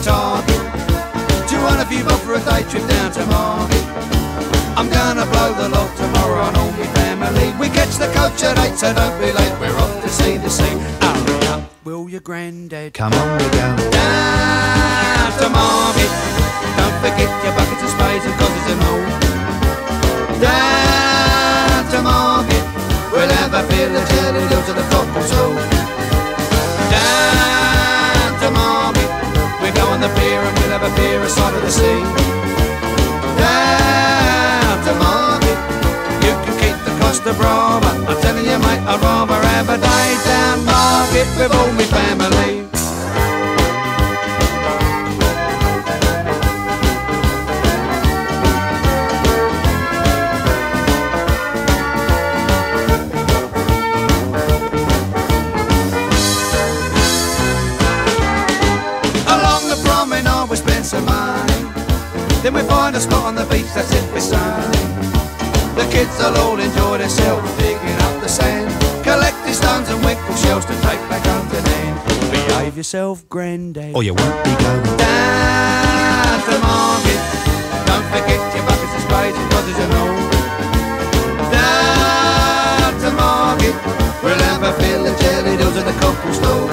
target. 200 few bob for a day trip down to Margate. I'm gonna blow the lot tomorrow on all my family. We catch the coach at 8, so don't be late, we're off to see the sea. Hurry up, will your granddad? Come on, we go down to Margate. Don't forget your buckets and spades and cottons and all. Down to Margate, we'll have a fill of jelly does and a cockle soul. Down to Margate, we go on the pier and we'll have a beer aside of the sea. Down to Margate, you can keep the Costa Brava. I'm telling you mate, I'd rather have a day down Margate with all my family. Some money. Then we find a spot on the beach, that's it, we're sunny. The kids will all enjoy themselves digging up the sand, collecting stones and winkle shells to take back home to land. Behave yourself, granddad, or you won't be going down to Margate. Don't forget your buckets and spades and brothers and all. Down to Margate, we'll have a fill of jelly does at the cockle store.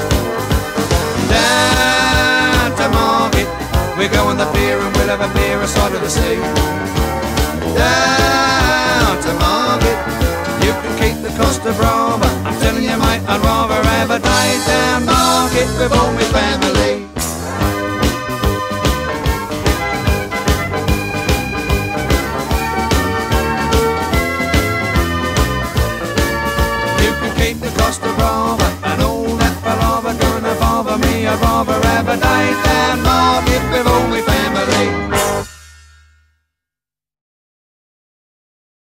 Down to Margate, we go on the pier and we'll have a beer aside of the sea. Down to Margate, you can keep the Costa Brava. I'm telling you mate, I'd rather have a day down Margate with all my family. You can keep the Costa Brava and all that palaver gonna bother me. I'd rather have a day down Margate.